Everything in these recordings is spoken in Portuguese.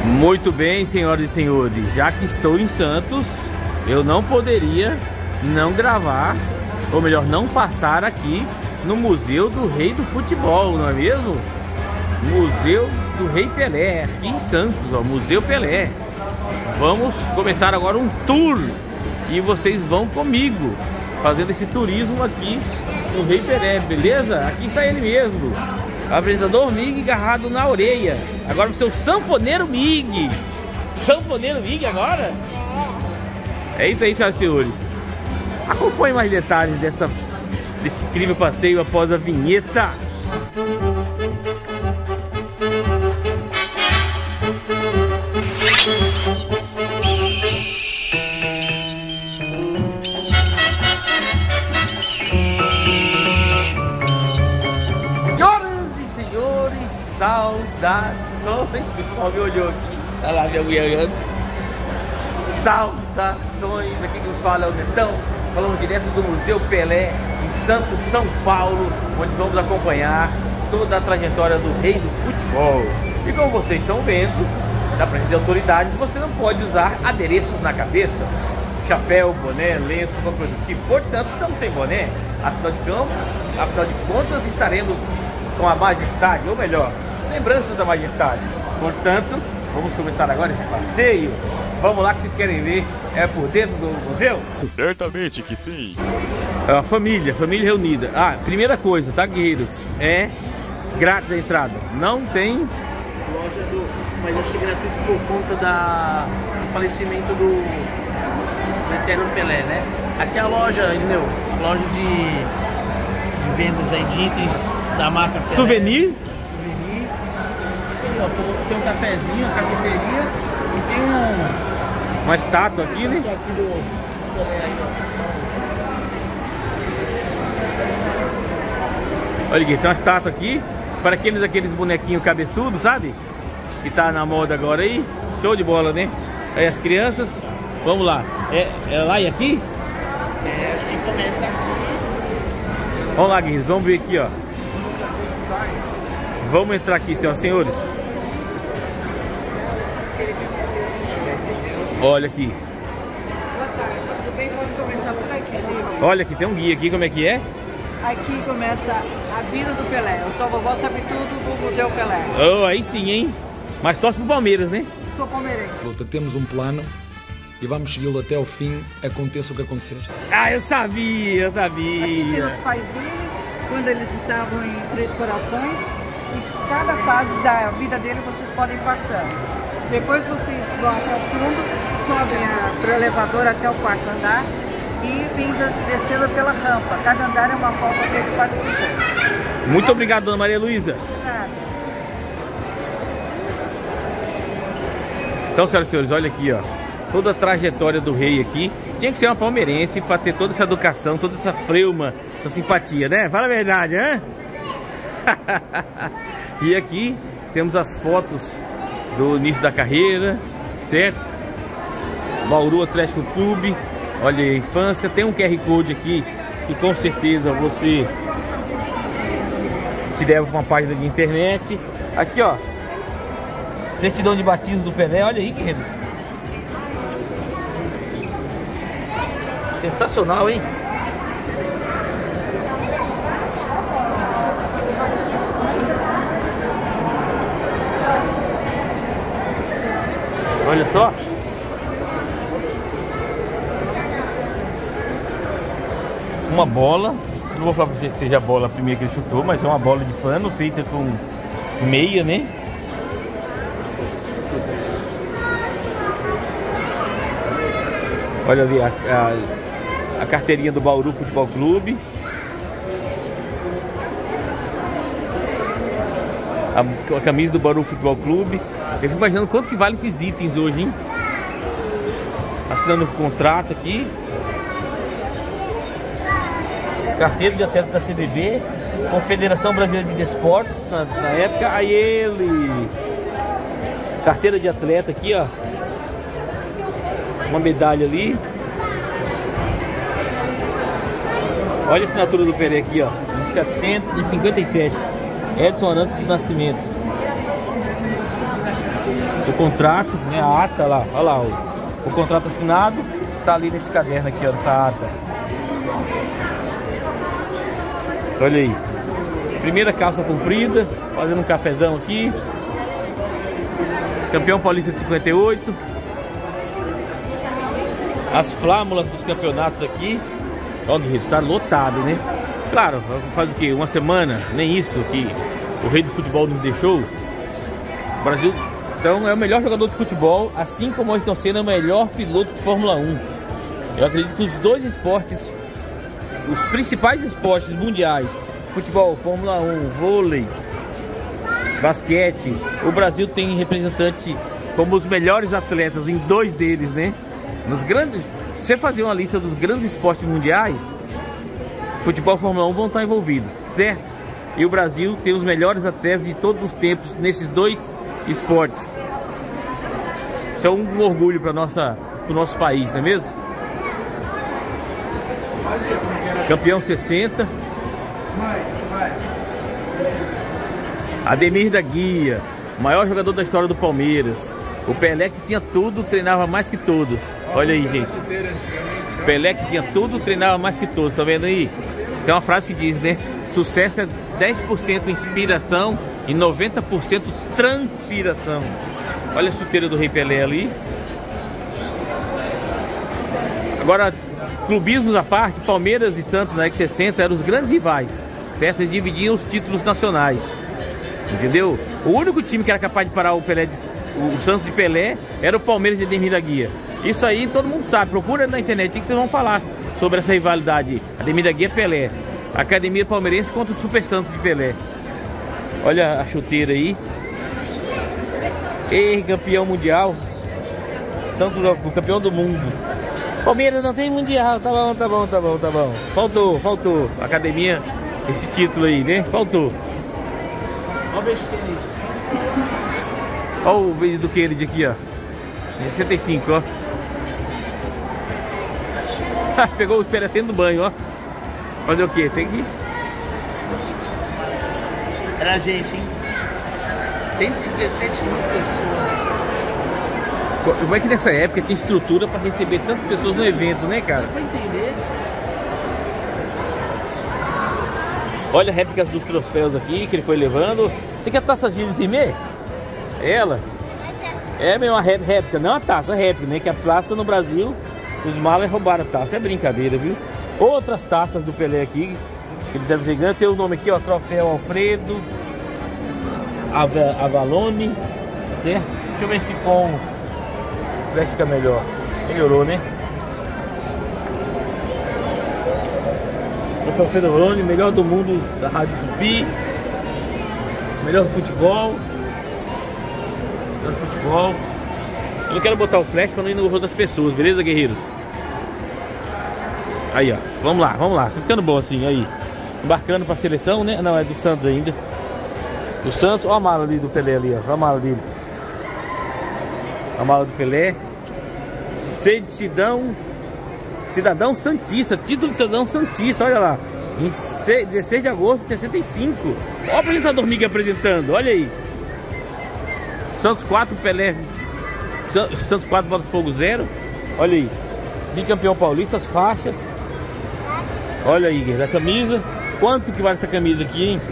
Muito bem, senhoras e senhores, já que estou em Santos, eu não poderia não gravar, ou melhor, não passar aqui no Museu do Rei do Futebol, não é mesmo? Museu do Rei Pelé, aqui em Santos, ó, Museu Pelé. Vamos começar agora um tour e vocês vão comigo, fazendo esse turismo aqui no Rei Pelé, beleza? Aqui está ele mesmo, apresentador Mig agarrado na orelha. Agora o seu sanfoneiro Mig. Sanfoneiro Mig agora? É isso aí, senhoras e senhores. Acompanhe mais detalhes desse incrível passeio após a vinheta. Saudações, o pessoal me olhou aqui, olha lá minha mulher olhando. Saudações, aqui que nos fala é o Netão, falamos direto do Museu Pelé, em Santos, São Paulo, onde vamos acompanhar toda a trajetória do Rei do Futebol. E como vocês estão vendo, da presença de autoridades, você não pode usar adereços na cabeça, chapéu, boné, lenço, qualquer coisa do tipo. Portanto, estamos sem boné, afinal de contas, estaremos com a majestade, ou melhor, lembranças da majestade. Portanto, vamos começar agora esse passeio. Vamos lá que vocês querem ver por dentro do museu? Certamente que sim. A família reunida. Ah, primeira coisa, tá, guerreiros? É grátis a entrada. Não tem loja mas acho que é gratuito por conta do falecimento do eterno Pelé, né? Aqui é a loja, entendeu? Loja de vendas aí de itens da marca Pelé. Souvenir. Tem um cafezinho, uma cafeteria e tem uma estátua aqui, né? Aqui do Pelé aí, ó. Olha aqui, tem uma estátua aqui para aqueles bonequinhos cabeçudos, sabe? Que tá na moda agora aí. Show de bola, né? Aí as crianças, vamos lá. É lá e aqui? É, acho que começa aqui. Vamos lá, guerreiros, vamos ver aqui, ó. Vamos entrar aqui, senhoras e senhores. Olha aqui. Tudo bem, pode começar por aqui. Olha aqui, tem um guia aqui, como é que é? Aqui começa a vida do Pelé. O Só Vovó sabe tudo do Museu Pelé. Oh, aí sim, hein? Mas torce pro Palmeiras, né? Sou palmeirense. Temos um plano e vamos segui-lo até ao fim, aconteça o que acontecer. Ah, eu sabia. Aqui tem os pais dele, quando eles estavam em Três Corações. E cada fase da vida dele vocês podem passar. Depois vocês vão até o fundo, sobem para o elevador até o quarto andar e descendo pela rampa. Cada andar é uma volta que ele participa. Muito obrigado, dona Maria Luísa. Então, senhoras e senhores, olha aqui, ó. Toda a trajetória do rei aqui. Tinha que ser uma palmeirense para ter toda essa educação, toda essa freuma, essa simpatia, né? Fala a verdade, né? E aqui temos as fotos do início da carreira, certo? Bauru Atlético Clube, olha aí, a infância. Tem um QR Code aqui que com certeza você te leva para uma página de internet. Aqui, ó, certidão de batismo do Pelé, olha aí, querido. Sensacional, hein? Olha só. Uma bola. Não vou falar pra você que seja a bola primeira que ele chutou, mas é uma bola de pano feita com meia, né? Olha ali a carteirinha do Bauru Futebol Clube. A camisa do Bauru Futebol Clube. Eu fico imaginando quanto que vale esses itens hoje, hein? Assinando o contrato aqui. Carteira de atleta da CBB, Confederação Brasileira de Desportos, na época. Aí ele... Carteira de atleta aqui, ó. Uma medalha ali. Olha a assinatura do Pelé aqui, ó. Em 57. Edson Arantes do Nascimento. o contrato, né, a ata lá, olha lá, o contrato assinado tá ali nesse caderno aqui, ó, nessa ata. Olha aí. Primeira calça comprida, fazendo um cafezão aqui. Campeão paulista de 58. As flâmulas dos campeonatos aqui. Olha, está lotado, né? Claro, faz o quê? Uma semana, nem isso que o rei do futebol nos deixou. O Brasil, então, é o melhor jogador de futebol, assim como o Ayrton Senna é o melhor piloto de Fórmula 1. Eu acredito que os dois esportes, os principais esportes mundiais, futebol, Fórmula 1, vôlei, basquete, o Brasil tem representante como os melhores atletas em 2 deles, né? Nos grandes, se você fazer uma lista dos grandes esportes mundiais, futebol e Fórmula 1 vão estar envolvidos, certo? E o Brasil tem os melhores atletas de todos os tempos nesses 2 esportes. Isso é um orgulho para o nosso país, não é mesmo? Campeão 60. Ademir da Guia, maior jogador da história do Palmeiras. O Pelé que tinha tudo, treinava mais que todos. Olha aí, gente. O Pelé que tinha tudo, treinava mais que todos. Tá vendo aí? Tem uma frase que diz, né? Sucesso é 10% inspiração e 90% transpiração. Olha a chuteira do Rei Pelé ali. Agora, clubismos à parte, Palmeiras e Santos na década de 60 eram os grandes rivais, certo? Eles dividiam os títulos nacionais, entendeu? O único time que era capaz de parar o Pelé, o Santos de Pelé, era o Palmeiras de Ademir da Guia. Isso aí todo mundo sabe, procura na internet que vocês vão falar sobre essa rivalidade. Ademir da Guia Pelé, Academia Palmeirense contra o Super Santos de Pelé. Olha a chuteira aí. Ei, campeão mundial. Santos, o campeão do mundo. Palmeiras não tem mundial. Tá bom, tá bom, tá bom, tá bom. Faltou. Academia, esse título aí, né? Faltou. Olha o beijo que ele. Olha o vídeo do Kennedy aqui, ó. 65, ó. Pegou o Pelé saindo do banho, ó. Fazer o quê? Tem que... Era gente, hein? 117 mil pessoas. Como é que nessa época tinha estrutura para receber tantas pessoas no evento, né, cara? Pra entender. Olha réplicas dos troféus aqui que ele foi levando. Você quer taça Gilles Rimet? Ela? É mesmo uma réplica, não a taça, a réplica, né? Que a taça no Brasil, os malas roubaram a taça. É brincadeira, viu? Outras taças do Pelé aqui, que ele deve ter ganho. Tem o nome aqui, ó, Troféu Alfredo Avalone, certo? Deixa eu ver se com o flash fica melhor. Melhorou, né? Troféu Alfredo Avalone, melhor do mundo da Rádio Tupi, melhor do futebol. Futebol. Eu não quero botar o flash para não ir no rosto das pessoas, beleza, guerreiros? Aí, ó, vamos lá, tá ficando bom assim, aí. Embarcando para a seleção, né? Não, é do Santos ainda. Do Santos, ó a mala ali do Pelé ali, ó, a mala dele. A mala do Pelé. Cidadão Santista, título de cidadão Santista, olha lá. Em 16 de agosto de 65. Olha o apresentador Miguel apresentando, olha aí. Santos 4, Pelé. Santos 4, Botafogo 0. Olha aí. Bicampeão paulista, as faixas. Olha aí, a camisa. Quanto que vale essa camisa aqui, hein?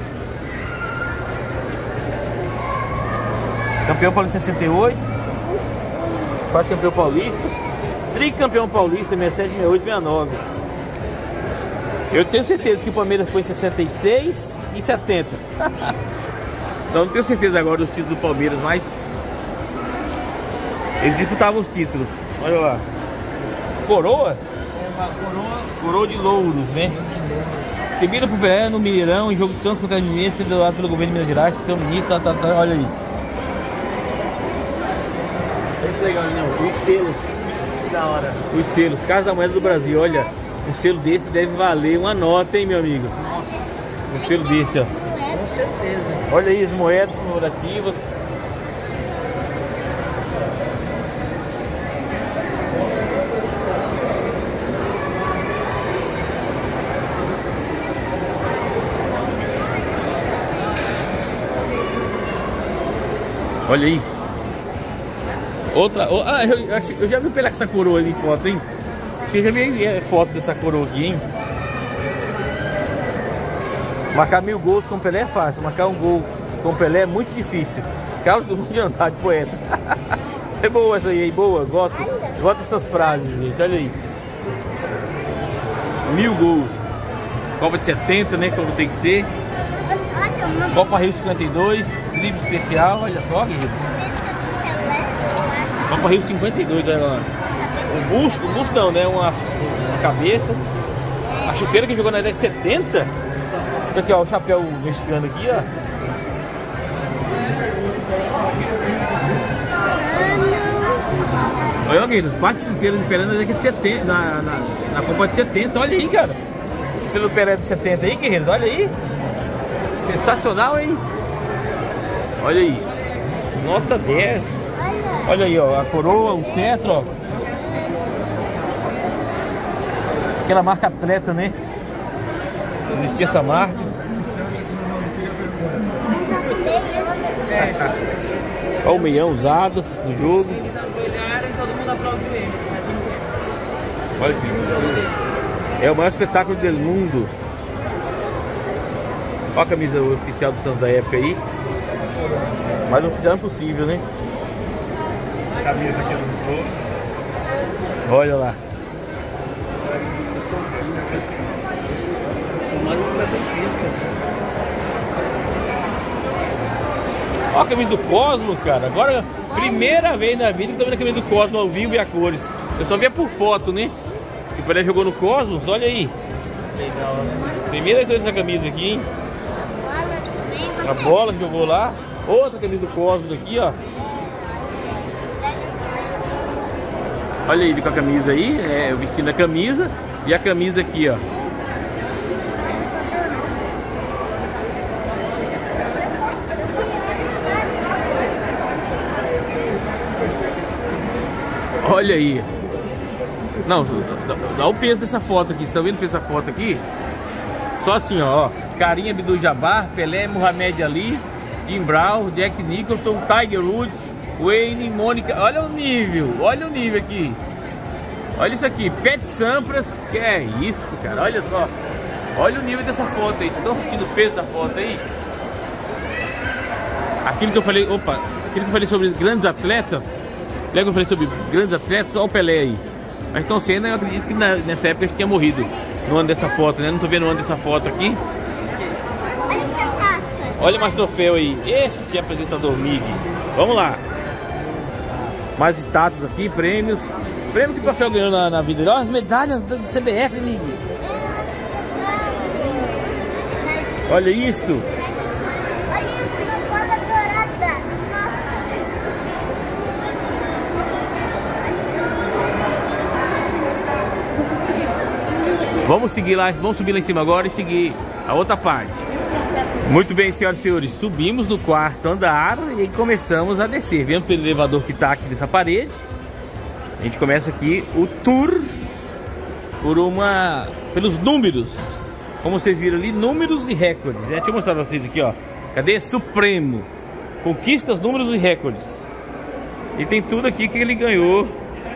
Campeão paulista 68. Quase campeão paulista. Tricampeão paulista 67, 68, 69. Eu tenho certeza que o Palmeiras foi em 66 e 70. Não tenho certeza agora dos títulos do Palmeiras, mas eles disputavam os títulos. Olha lá. Coroa? Coroa de louros, né? Seguida por Pelé no Mineirão, em jogo de Santos contra a Mineiro, liderado pelo governo de Minas Gerais, que tem um ministro, olha aí. Muito legal, né? Os selos. Que da hora. Os selos, Casa da Moeda do Brasil, olha. Um selo desse deve valer uma nota, hein, meu amigo? Nossa. Um selo desse, ó. Com certeza. Olha aí as moedas comemorativas. Olha aí. Outra. Eu já vi o Pelé com essa coroa ali em foto, hein? Você já viu foto dessa coroa aqui, hein? Marcar 1000 gols com o Pelé é fácil. Marcar um gol com o Pelé é muito difícil. Carlos do Mundo de Andrade, poeta. É boa essa aí, boa. Gosto dessas frases, gente. Olha aí. 1000 gols. Copa de 70, né? Como tem que ser. Copa Rio 52. Drible especial. Olha só, queridos. Copa Rio 52, olha lá. O busto não, né? Uma cabeça. A chuteira que jogou na década de 70. Aqui, ó, o chapéu mexicano aqui, ó. Olha, queridos, 4 chuteiras de Pelé na década de 70, na Copa de 70, olha aí, cara. Pelo Pelé de 70 aí, queridos, olha aí. Sensacional, hein? Olha aí. Nota 10. Olha aí, ó, a coroa, o cetro, ó. Aquela marca atleta, né? Existia essa marca. Olha o meião usado no jogo. Olha aqui. É o maior espetáculo do mundo. Olha a camisa oficial do Santos da época aí. Mais oficial impossível, né? A camisa aqui do Gol. Olha lá. Olha a camisa do Cosmos, cara. Agora, primeira vez na vida que tô vendo a camisa do Cosmos ao vivo e a cores. Eu só via por foto, né? Que o Pelé jogou no Cosmos, olha aí. Legal, né? Primeira vez essa camisa aqui, hein? A bola que jogou lá. Outra camisa do Cosmos aqui, ó. Olha ele com a camisa aí, vestindo a camisa. E a camisa aqui, ó. Olha aí. Não, dá o peso dessa foto aqui. Você tá vendo o peso dessa foto aqui? Só assim, ó. Karim Abdul-Jabbar, Pelé, Muhammad Ali, Jim Brown, Jack Nicholson, Tiger Woods, Wayne, Mônica. Olha o nível aqui. Olha isso aqui, Pet Sampras. Que é isso, cara? Olha só. Olha o nível dessa foto aí. Vocês estão sentindo o peso da foto aí? Aquilo que eu falei, aquilo que eu falei sobre grandes atletas. Lembra que eu falei sobre grandes atletas? Olha o Pelé aí. Mas então Senna, eu acredito que nessa época ele tinha morrido. No ano dessa foto, né? Não tô vendo o ano dessa foto aqui. Olha mais troféu aí. Esse apresentador Mig. Vamos lá. Mais status aqui, prêmios. Prêmio que o troféu ganhou na vida. Olha as medalhas do CBF, Mig. Olha isso. Vamos seguir lá, vamos subir lá em cima agora e seguir a outra parte. Muito bem, senhoras e senhores, subimos no 4º andar e aí começamos a descer. Vendo pelo elevador que está aqui nessa parede. A gente começa aqui o tour pelos números. Como vocês viram ali, números e recordes. Deixa eu mostrar para vocês aqui, ó. Cadê? Supremo. Conquistas, números e recordes. E tem tudo aqui que ele ganhou.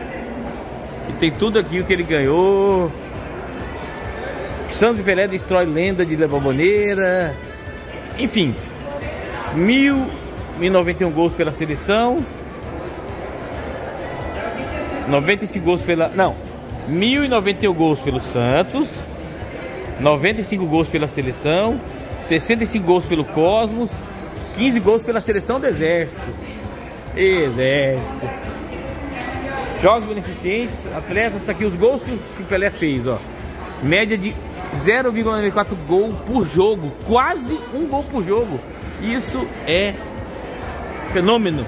Santos e Pelé destrói lenda de La Bombonera. Enfim, 1091 gols pela seleção. 95 gols pela... Não, 1091 gols pelo Santos. 95 gols pela seleção. 65 gols pelo Cosmos. 15 gols pela seleção do Exército. Jogos beneficentes, atletas, tá aqui os gols que o Pelé fez, ó. Média de 0,94 gol por jogo, quase um gol por jogo. Isso é fenômeno.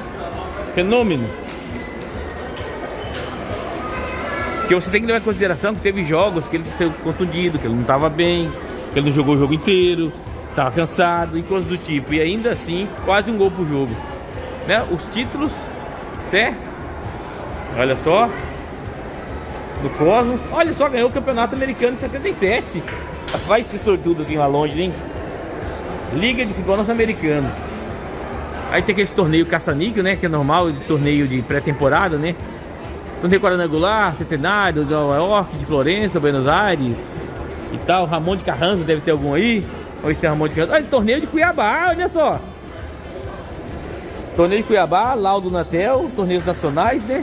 Porque você tem que levar em consideração que teve jogos que ele saiu contundido, que ele não estava bem, que ele não jogou o jogo inteiro, estava cansado e coisas do tipo. E ainda assim, quase um gol por jogo, né? Os títulos, certo? Olha só. Do Cosmos, olha só, ganhou o campeonato americano em 77. Vai ser sortudo assim lá longe, hein? Liga de futebol norte-americano. Aí tem aquele torneio caça-níquel, né? Que é normal, de torneio de pré-temporada, né? Torneio quadrangular, Centenário, de Nova York, de Florença, Buenos Aires e tal. Ramon de Carranza deve ter algum aí. Hoje tem Ramon de Carranza. Olha, torneio de Cuiabá, olha só. Torneio de Cuiabá, Laudo Natel, torneios nacionais, né?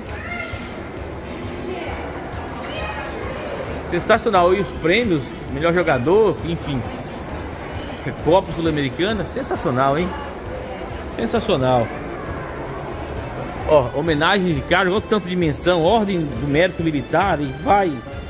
Sensacional. E os prêmios, melhor jogador, enfim. Copa Sul-Americana, sensacional, hein? Sensacional. Ó, homenagens de cargo, olha o tanto de menção, ordem do mérito militar e vai.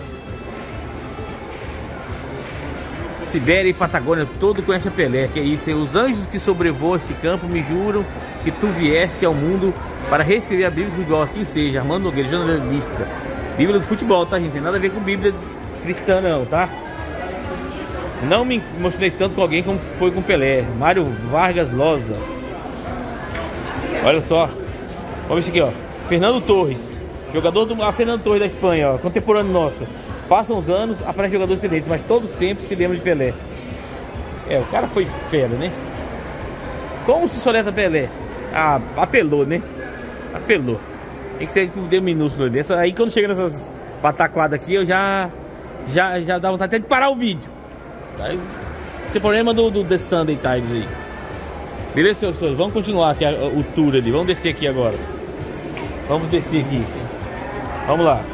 Sibéria e Patagônia, todo conhece a Pelé, que é isso. Os anjos que sobrevoam este campo me juram que tu vieste ao mundo para reescrever a Bíblia do futebol, assim seja. Armando Nogueira, jornalista. Bíblia do futebol, tá, gente? Tem nada a ver com Bíblia cristã, não, tá? Não me emocionei tanto com alguém como foi com Pelé. Mário Vargas Llosa. Olha só. Vamos ver isso aqui, ó. Fernando Torres. Jogador do Fernando Torres da Espanha, ó. Contemporâneo nosso. Passam os anos, aparecem jogadores diferentes, mas todos sempre se lembram de Pelé. É, o cara foi fera, né? Como se soleta Pelé? Ah, apelou, né? Apelou. Tem que ser com o dedo minúsculo dessa. Aí quando chega nessas pataquadas aqui, eu já dá vontade até de parar o vídeo. Aí, esse é o problema do The Sunday Times aí. Beleza, senhores? Vamos continuar aqui o tour ali. Vamos descer aqui agora. Vamos descer aqui. Vamos lá.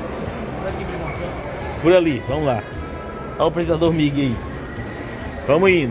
Por ali, vamos lá. Olha o apresentador Mig aí. Vamos indo.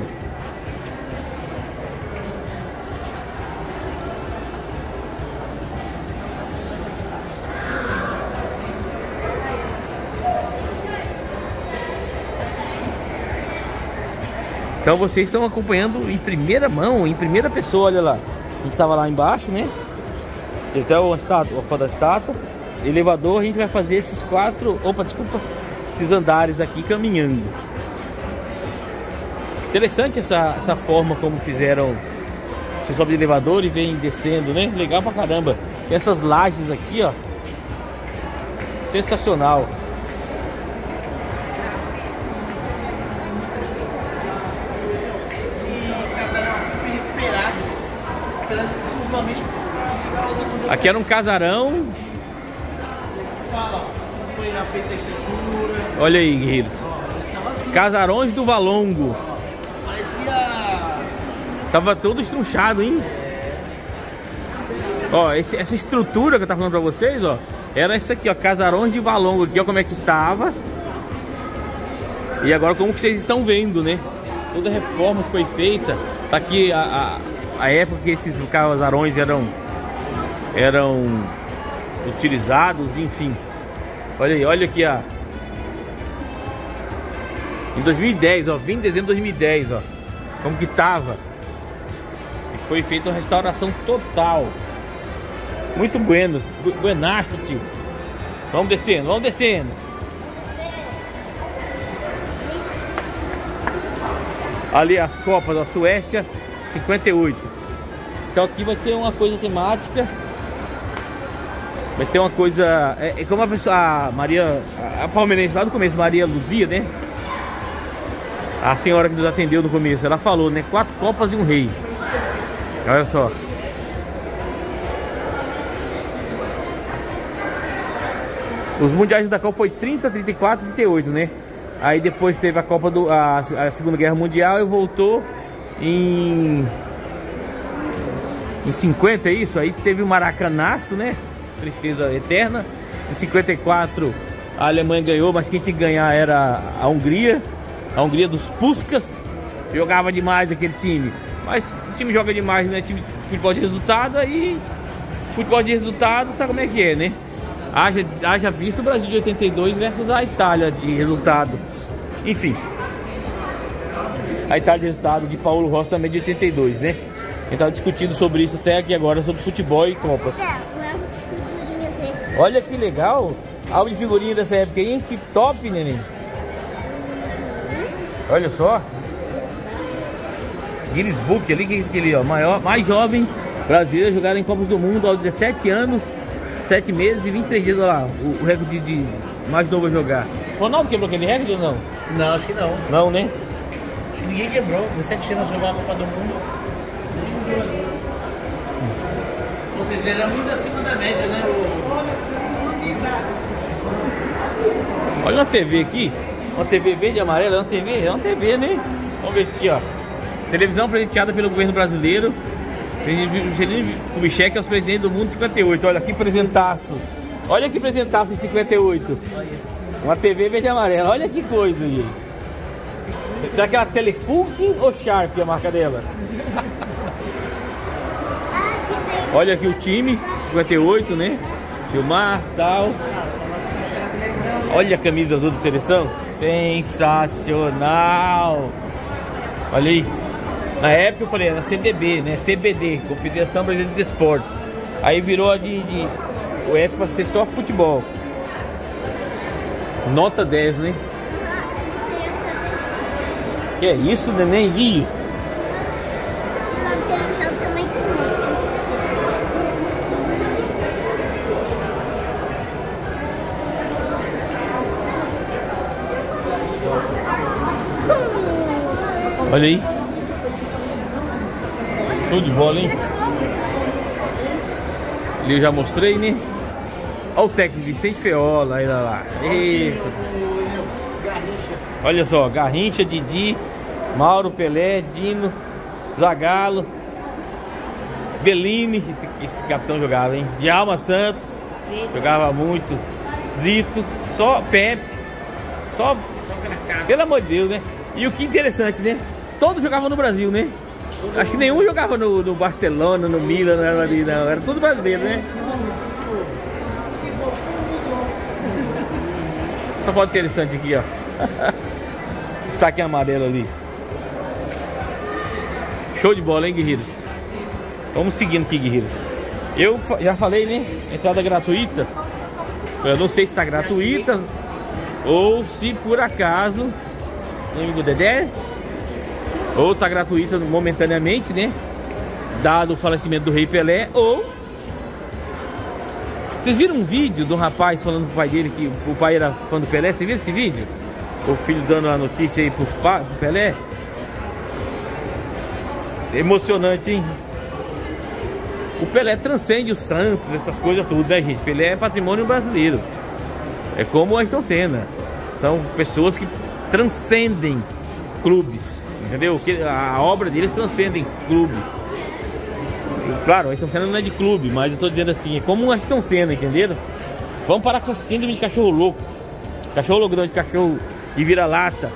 Então vocês estão acompanhando em primeira mão, em primeira pessoa, olha lá. A gente estava lá embaixo, né? Tem até o foto da estátua. Elevador, a gente vai fazer esses esses andares aqui caminhando. Interessante essa forma como fizeram. Você sobe de elevador e vem descendo, né? Legal pra caramba. Tem essas lajes aqui, ó. Sensacional. Aqui era um casarão. Olha aí, guerreiros. Casarões do Valongo. Parecia... Tava todo estrunchado, hein? Ó, essa estrutura que eu tava falando pra vocês, ó, era essa aqui, ó, Casarões de Valongo. Aqui, ó, como é que estava. E agora como que vocês estão vendo, né? Toda a reforma que foi feita. Tá aqui a época que esses casarões eram utilizados, enfim. Olha aí, olha aqui, ó. Em 2010, ó, 20 de dezembro de 2010, ó. Como que tava. E foi feita uma restauração total. Muito bueno. Buenacho, tio. Vamos descendo, vamos descendo. Ali as Copas, ó, Suécia 58. Então aqui vai ter uma coisa temática. Vai ter uma coisa... É como a pessoa... A Maria... A palmeirense lá do começo, Maria Luzia, né? A senhora que nos atendeu no começo, ela falou, né? 4 copas e um rei. Olha só. Os mundiais da Copa foi 30, 34, 38, né? Aí depois teve a Copa a Segunda Guerra Mundial e voltou em 50, é isso? Aí teve o Maracanaço, né? Tristeza eterna. Em 54 a Alemanha ganhou, mas quem tinha que ganhar era a Hungria. A Hungria dos Puskas. Jogava demais aquele time. Mas o time joga demais, né? Time de futebol de resultado, aí futebol de resultado, sabe como é que é, né? Haja visto o Brasil de 82 versus a Itália de resultado. Enfim. A Itália de resultado de Paulo Rossi também de 82, né? A gente estava discutindo sobre isso até aqui agora, sobre futebol e Copas. Olha que legal. Álbum de figurinha dessa época aí, que top, neném. Olha só. Guinness Book ali, aquele, ó, mais jovem brasileiro jogar em Copas do Mundo aos 17 anos, 7 meses e 23 dias, olha lá, o recorde de mais novo a jogar. Ronaldo quebrou aquele recorde ou não? Não, acho que não. Não, né? Acho que ninguém quebrou. 17 anos jogar a Copa do Mundo. seja, ele é muito acima da média, né? Olha uma TV aqui, uma TV verde e amarela, é uma TV, né? Vamos ver isso aqui, ó. Televisão presenteada pelo governo brasileiro. Juscelino Kubitschek é o presidente do mundo 58. Olha que presentaço. Olha que presentaço em 58. Uma TV verde e amarela. Olha que coisa aí. Será que é a Telefunken ou Sharp a marca dela? Olha aqui o time 58, né? Filmar, tal. Olha a camisa azul da seleção. Sensacional. Olha aí. Na época eu falei, era CDB, né? CBD, Confederação Brasileira de Esportes. Aí virou a o F para ser só futebol. Nota 10, né? Que é isso, nenenzinho? Olha aí. Show de bola, hein? Ali eu já mostrei, né? Olha o técnico Vicente Feola, aí lá. Eita. Olha só, Garrincha, Didi, Mauro, Pelé, Dino, Zagallo, Bellini, esse capitão jogava, hein? Djalma Santos, jogava muito. Zito, só Pepe, só pelo amor de Deus, né? E o que interessante, né? Todos jogavam no Brasil, né? Acho que nenhum jogava no Barcelona, no Milan, não, ali, não. Era tudo brasileiro, né? Só foto interessante aqui, ó. Destaque amarelo ali. Show de bola, hein, guerreiros? Vamos seguindo aqui, guerreiros. Eu já falei, né? Entrada gratuita. Eu não sei se está gratuita ou se por acaso, amigo Dedé, ou tá gratuita momentaneamente, né? Dado o falecimento do Rei Pelé, ou... Vocês viram um vídeo de um rapaz falando pro pai dele que o pai era fã do Pelé? Você viu esse vídeo? O filho dando a notícia aí pro Pelé? Emocionante, hein? O Pelé transcende os Santos, essas coisas tudo, né, gente? Pelé é patrimônio brasileiro. É como o Ayrton Senna. São pessoas que transcendem clubes. Entendeu? A obra deles transcende clube. Claro, o Ayrton Senna não é de clube, mas eu tô dizendo assim, é como um Ayrton Senna, entenderam? Vamos parar com essa síndrome de cachorro louco. Cachorro louco, de cachorro e vira-lata.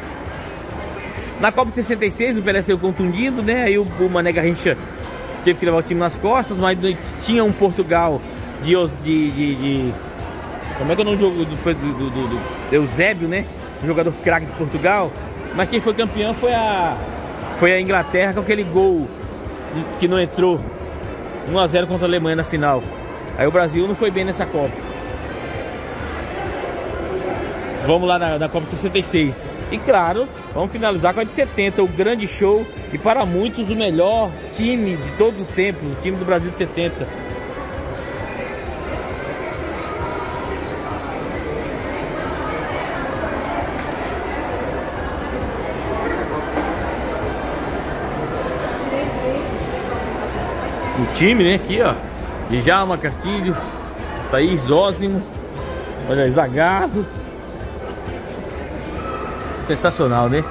Na Copa de 66, o Pelé saiu contundido, né? Aí o Mané Garrincha teve que levar o time nas costas, mas tinha um Portugal de como é que é o nome do Eusébio, né? Um jogador craque de Portugal. Mas quem foi campeão foi a Inglaterra, com aquele gol que não entrou, 1 a 0 contra a Alemanha na final. Aí o Brasil não foi bem nessa Copa. Vamos lá na Copa de 66. E claro, vamos finalizar com a de 70, o grande show e para muitos o melhor time de todos os tempos, o time do Brasil de 70. O time, né, aqui, ó, Djalma, Castilho, Thaís, Zósimo, olha aí, Zagallo. Sensacional, né?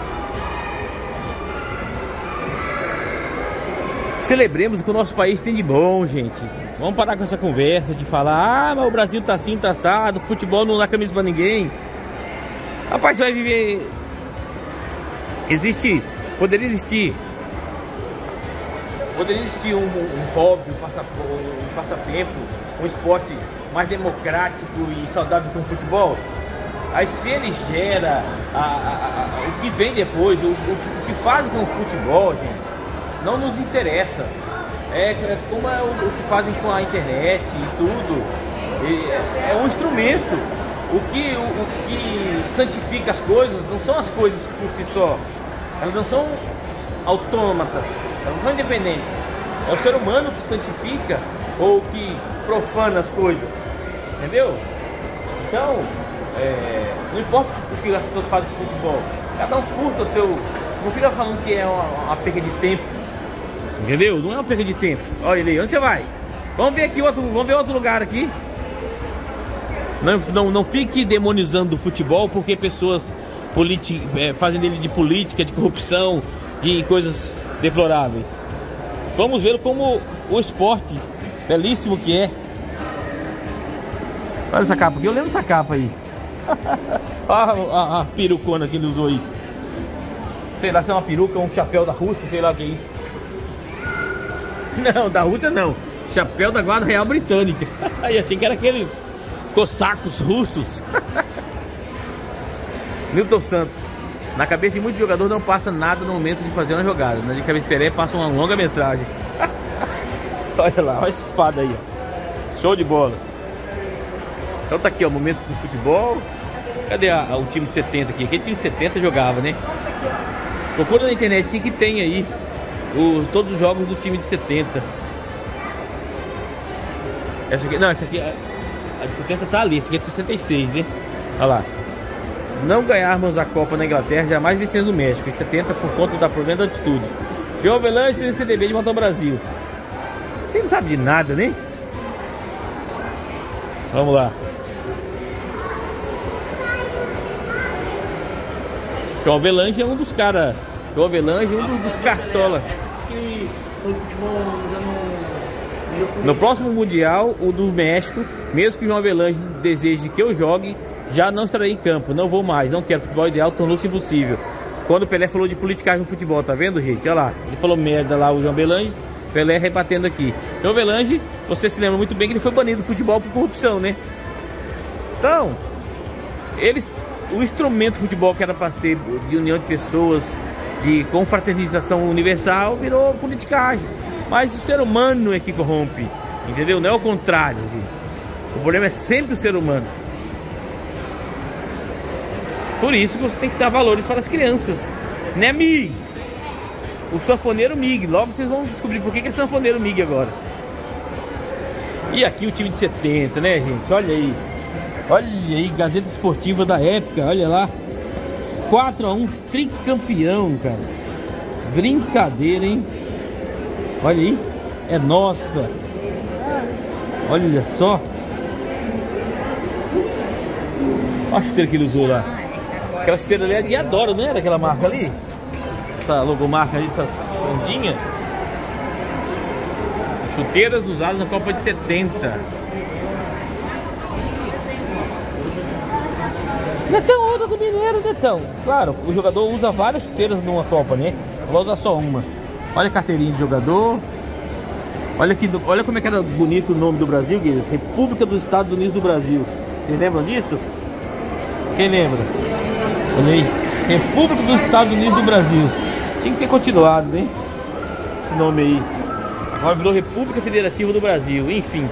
Celebremos o que o nosso país tem de bom, gente. Vamos parar com essa conversa de falar, ah, mas o Brasil tá assim, tá assado, futebol não dá camisa pra ninguém. Rapaz, vai viver... Poderia existir um hobby, um passatempo, um esporte mais democrático e saudável que o futebol. Aí se ele gera o que vem depois, o que fazem com o futebol, gente, não nos interessa. É como o que fazem com a internet e tudo. É um instrumento. O que santifica as coisas não são as coisas por si só. Elas não são autômatas, elas não são independentes. É o ser humano que santifica ou que profana as coisas. Entendeu? Então, não importa o que as pessoas fazem com o futebol. Cada um curta o seu... Não fica falando que é uma perda de tempo. Entendeu? Não é uma perda de tempo. Olha ele aí, onde você vai? Vamos ver aqui vamos ver outro lugar aqui. Não fique demonizando o futebol porque pessoas fazem dele de política, de corrupção, de coisas deploráveis. Vamos ver como o esporte belíssimo que é. Olha essa capa aqui, eu lembro dessa capa aí. a perucona que ele usou aí. Sei lá se é uma peruca ou um chapéu da Rússia, sei lá o que é isso. Não, da Rússia não. Chapéu da Guarda Real Britânica. Aí assim que era aqueles cossacos russos. Milton Santos. Na cabeça de muitos jogadores não passa nada no momento de fazer uma jogada. Na de cabeça de Pelé passa uma longa metragem. Olha lá, olha essa espada aí, ó. Show de bola. Então tá aqui, ó, momentos do futebol. Cadê o time de 70 aqui? Aquele time de 70 jogava, né? Procura na internet que tem aí todos os jogos do time de 70. Essa aqui, não, essa aqui, a de 70 tá ali, essa aqui é de 66, né? Olha lá. Se não ganharmos a Copa na Inglaterra, jamais vencemos o México. Em 70 por conta da problema da altitude. João Avelange e CDB de volta ao Brasil. Você não sabe de nada, né? Vamos lá. João Avelange é um dos caras. João Avelange é um dos cartola. Essa aqui foi o futebol no próximo Mundial, o do México, mesmo que o João Avelange deseje que eu jogue, já não estarei em campo. Não vou mais, não quero. Futebol ideal tornou-se impossível. Quando o Pelé falou de politicagem no futebol, tá vendo, gente? Olha lá, ele falou merda lá, o João Avelange. Pelé rebatendo aqui. João Avelange, você se lembra muito bem que ele foi banido do futebol por corrupção, né? Então, o instrumento do futebol que era para ser de união de pessoas, de confraternização universal, virou politicagem. Mas o ser humano é que corrompe, entendeu? Não é o contrário, gente. O problema é sempre o ser humano. Por isso que você tem que dar valores para as crianças, né, Mig? O sanfoneiro Mig. Logo vocês vão descobrir por que é sanfoneiro Mig agora. E aqui o time de 70, né, gente? Olha aí. Olha aí, Gazeta Esportiva da época, olha lá. 4-1, tricampeão, cara. Brincadeira, hein? Olha aí, é nossa. Olha só. Olha a chuteira que ele usou lá. Aquela chuteira ali é de Adoro, não é daquela marca ali? Essa logomarca ali, essa ondinha. Chuteiras usadas na Copa de 70. Netão, outra também não era, Netão. Claro, o jogador usa várias chuteiras numa Copa, né? Não vai usar só uma. Olha a carteirinha de jogador. Olha como é que era bonito o nome do Brasil, Guilherme. República dos Estados Unidos do Brasil. Vocês lembram disso? Quem lembra? Olha aí. República dos Estados Unidos do Brasil. Tinha que ter continuado, hein? Esse nome aí. Agora virou República Federativa do Brasil. Enfim.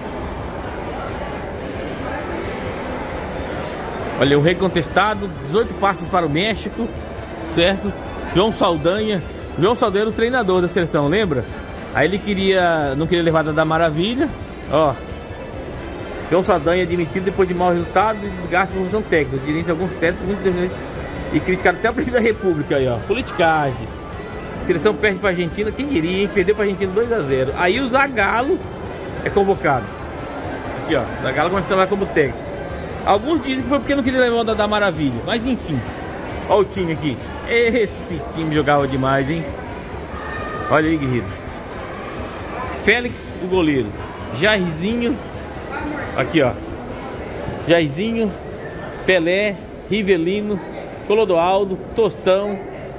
Olha, o rei contestado. 18 passos para o México. Certo? João Saldanha. João Saldanha era o treinador da seleção, lembra? Aí ele não queria levar da Maravilha. Ó. João Saldanha admitido depois de maus resultados e desgaste da função técnica. Os dirigentes de alguns técnicos muito diferentes e criticaram até o presidente da República aí, ó. Politicagem. A seleção perde para a Argentina, quem diria, hein? Perdeu para a Argentina 2-0. Aí o Zagallo é convocado. Aqui, ó. Zagallo começa a trabalhar como técnico. Alguns dizem que foi porque não queria levar da Maravilha. Mas enfim. Olha o time aqui. Esse time jogava demais, hein? Olha aí, guerreiros. Félix, o goleiro. Jairzinho. Aqui, ó. Jairzinho. Pelé. Rivelino. Clodoaldo. Tostão.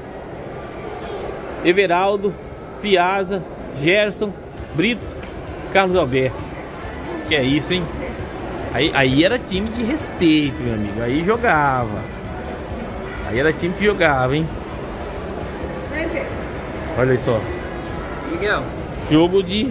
Everaldo. Piazza. Gerson. Brito. Carlos Alberto. Que é isso, hein? Aí era time de respeito, meu amigo. Aí jogava. Aí era time que jogava, hein? Olha aí só. Miguel. Jogo de...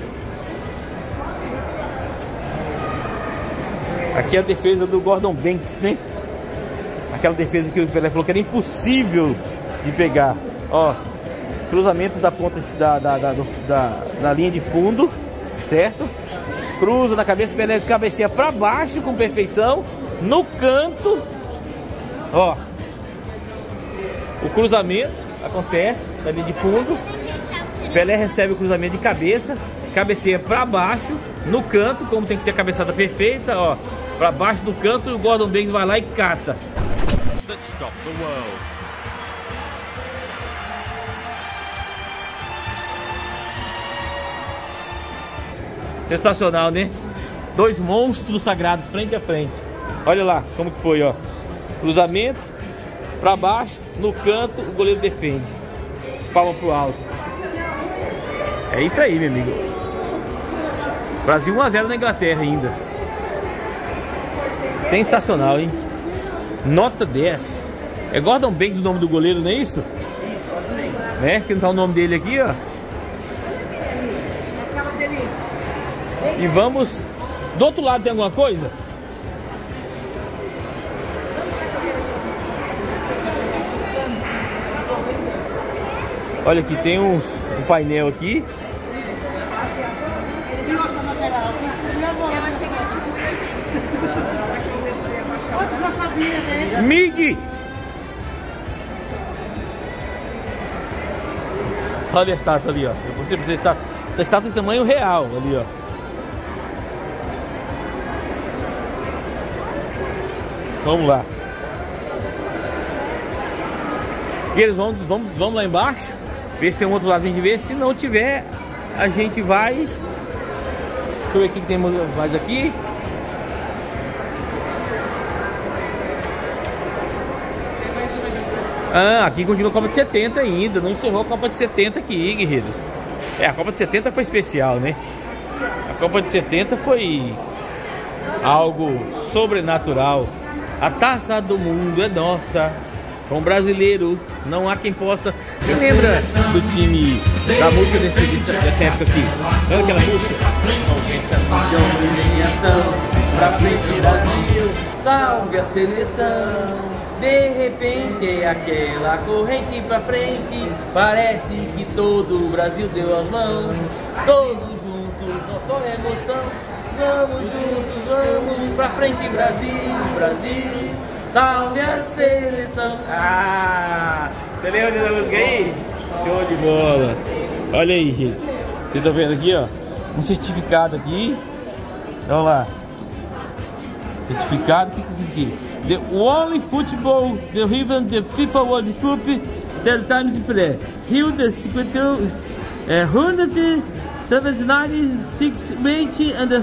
Aqui é a defesa do Gordon Banks, né? Aquela defesa que o Pelé falou que era impossível de pegar. Ó, cruzamento da ponta da linha de fundo, certo? Cruza na cabeça, Pelé cabeceia pra baixo com perfeição. No canto, ó, o cruzamento acontece na linha de fundo. Pelé recebe o cruzamento de cabeça. cabeceia para baixo, no canto, como tem que ser a cabeçada perfeita, ó, para baixo do canto, e o Gordon Banks vai lá e cata. Let's stop the world. Sensacional, né? Dois monstros sagrados frente a frente. Olha lá como que foi, ó. Cruzamento para baixo, no canto, o goleiro defende. Palma pro alto. É isso aí, meu amigo. Brasil 1 a 0 na Inglaterra ainda. Sensacional, hein? Nota 10. É Gordon Banks o nome do goleiro, não é isso? Isso, né? Que não tá o nome dele aqui, ó. E vamos... Do outro lado tem alguma coisa? Olha aqui, tem um painel aqui. Mig! Olha a estátua ali, ó. Eu mostrei pra vocês, essa estátua de tamanho real ali, ó. Vamos lá. E eles vamos lá embaixo, ver se tem um outro lado pra gente ver. Se não tiver, a gente vai. Deixa eu ver o que tem mais aqui. Ah, aqui continua a Copa de 70 ainda. Não encerrou a Copa de 70 aqui, guerreiros. É, a Copa de 70 foi especial, né? A Copa de 70 foi algo sobrenatural. A taça do mundo é nossa. Com brasileiro, não há quem possa. Você lembra do time, da música dessa época aqui? Lembra aquela música? Pra frente Brasil, salve a seleção. De repente é aquela corrente pra frente. Parece que todo o Brasil deu as mãos. Todos juntos, nossa emoção. Vamos juntos, vamos pra frente Brasil, Brasil. Salve a seleção. Ah, você lembra da música aí? Show de bola. Olha aí, gente. Vocês estão vendo aqui, ó, um certificado aqui. Olha lá. Certificado, o que é isso aqui? The only football, the even the FIFA World Cup, 10 times play. Rio de 179, 20 and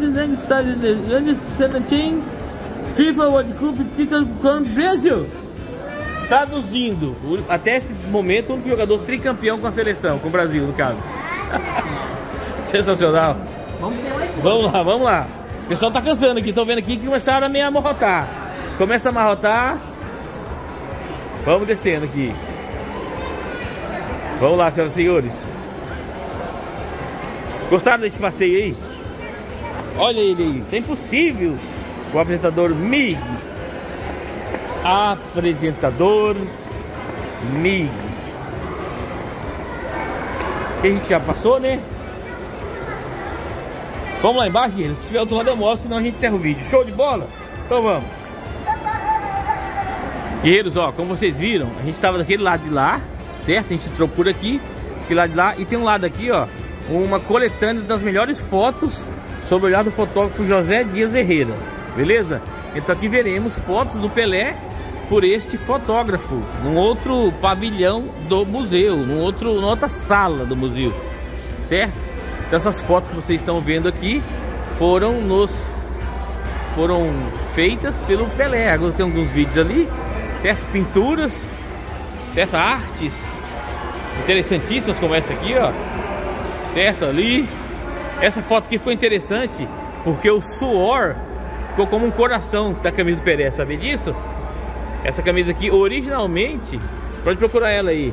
117 FIFA World Cup título com Brasil. Traduzindo, até esse momento, um jogador tricampeão com a seleção, com o Brasil, no caso. Sensacional. Vamos lá. O pessoal tá cansando aqui, tô vendo aqui que começaram a meio amarrotar. Começa a amarrotar. Vamos descendo aqui. Vamos lá, senhoras e senhores. Gostaram desse passeio aí? Olha ele aí, é impossível. O apresentador Mig. Apresentador Mig. Que a gente já passou, né? Vamos lá embaixo, guerreiros. Se tiver outro lado eu mostro, senão a gente encerra o vídeo. Show de bola? Então vamos. Guerreiros, ó, como vocês viram, a gente tava daquele lado de lá, certo? A gente entrou por aqui, aquele lado de lá. E tem um lado aqui, ó, uma coletânea das melhores fotos sob o olhar do fotógrafo José Dias Herrera. Beleza? Então aqui veremos fotos do Pelé por este fotógrafo, num outro pavilhão do museu, numa outra sala do museu, certo? Então essas fotos que vocês estão vendo aqui foram feitas pelo Pelé. Agora tem alguns vídeos ali, certo? Pinturas, certo? Artes interessantíssimas como essa aqui, ó, certo? Ali, essa foto aqui foi interessante porque o suor ficou como um coração da camisa do Pelé, sabia disso? Essa camisa aqui, originalmente, pode procurar ela aí,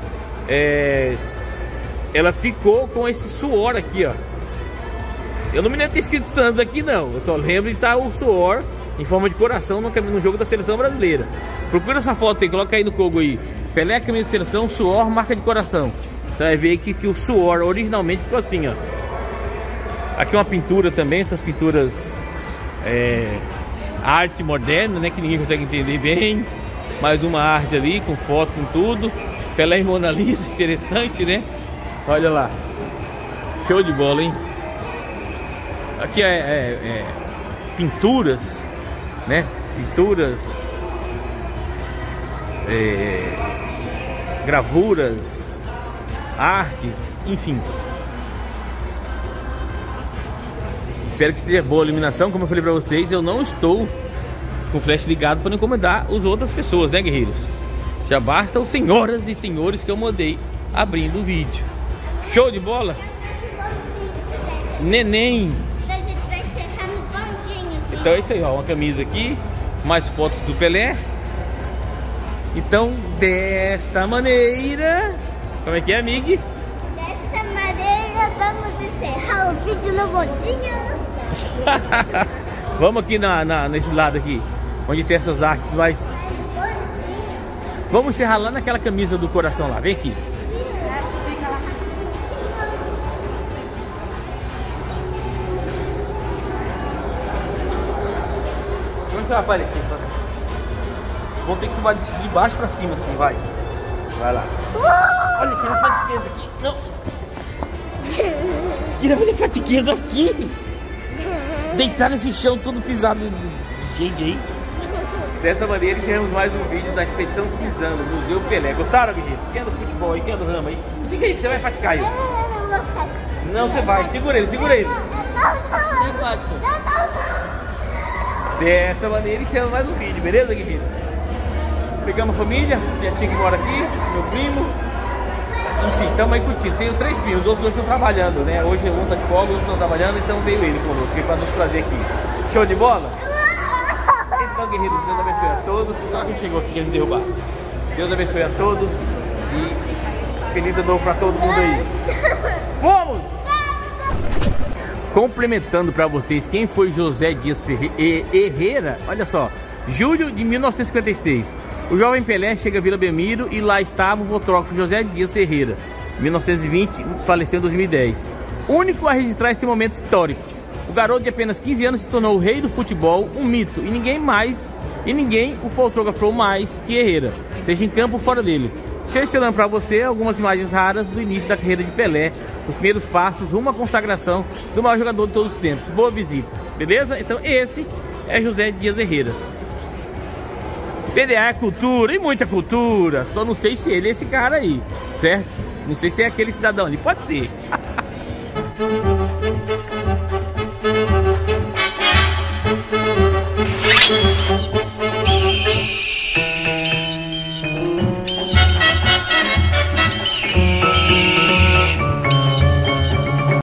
ela ficou com esse suor aqui, ó. Eu não me lembro de ter escrito Santos aqui, não. Eu só lembro de estar o suor em forma de coração no jogo da seleção brasileira. Procura essa foto aí, coloca aí no Google aí. Pelé, camisa de seleção, suor, marca de coração. Então vai ver que o suor originalmente ficou assim, ó. Aqui uma pintura também, essas pinturas arte moderna, né, que ninguém consegue entender bem. Mais uma arte ali, com foto, com tudo. Pelé e Mona Lisa, interessante, né? Olha lá. Show de bola, hein? Aqui é pinturas, né? Pinturas, gravuras, artes, enfim. Espero que esteja boa a iluminação. Como eu falei pra vocês, eu não estou com o flash ligado para não incomodar as outras pessoas, né, guerreiros? Já basta os senhoras e senhores que eu mandei abrindo o vídeo. Show de bola? Neném! Então é isso aí, ó, uma camisa aqui, mais fotos do Pelé. Então, desta maneira, como é que é, amiga? Dessa maneira, vamos encerrar o vídeo no bondinho. Vamos aqui nesse lado aqui, onde tem essas artes mais... Vamos encerrar lá naquela camisa do coração lá, vem aqui. Onde você vai aparecer? Vamos ter que filmar de baixo pra cima assim, vai. Vai lá. Olha, quem vai fazer fatiqueza aqui. Não. Quem vai fazer fatiqueza aqui? Deitar nesse chão todo pisado de gente aí. Dessa maneira encerramos mais um vídeo da Expedição Cinzano, Museu Pelé. Gostaram, meninos? Quem é do futebol aí? Quem é do ramo aí? Fica aí, você vai faticar ele. Não, você vai. Segura ele, segura ele. Sem fatica. Desta maneira encerramos mais um vídeo, beleza, meninos? Pegamos a família, minha tia que mora aqui, meu primo. Enfim, estamos aí curtindo. Tenho 3 primos, os outros 2 estão trabalhando, né? Hoje um está de folga, os outros estão trabalhando, então veio ele conosco para nos trazer aqui. Show de bola? Então, guerreiros, Deus abençoe a todos. Olha quem chegou aqui, que eles derrubaram. Deus abençoe a todos e feliz ano novo para todo mundo aí. Vamos! Complementando para vocês quem foi José Dias Herrera, olha só, julho de 1956. O jovem Pelé chega a Vila Belmiro e lá estava o fotógrafo José Dias Herrera, 1920, faleceu em 2010. Único a registrar esse momento histórico. O garoto de apenas 15 anos se tornou o rei do futebol, um mito, e ninguém o fotografou mais que Herrera, seja em campo ou fora dele. Selecionando para você algumas imagens raras do início da carreira de Pelé, os primeiros passos rumo à consagração do maior jogador de todos os tempos. Boa visita, beleza? Então esse é José Dias Herrera. PDA é cultura e muita cultura. Só não sei se ele é esse cara aí, certo? Não sei se é aquele cidadão ali. Pode ser.